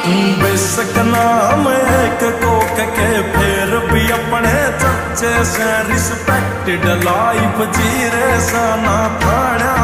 बेशक नाम एक कोक के फिर भी अपने चच्चे से रिस्पेक्टेड लाइफ जी रे साना थाना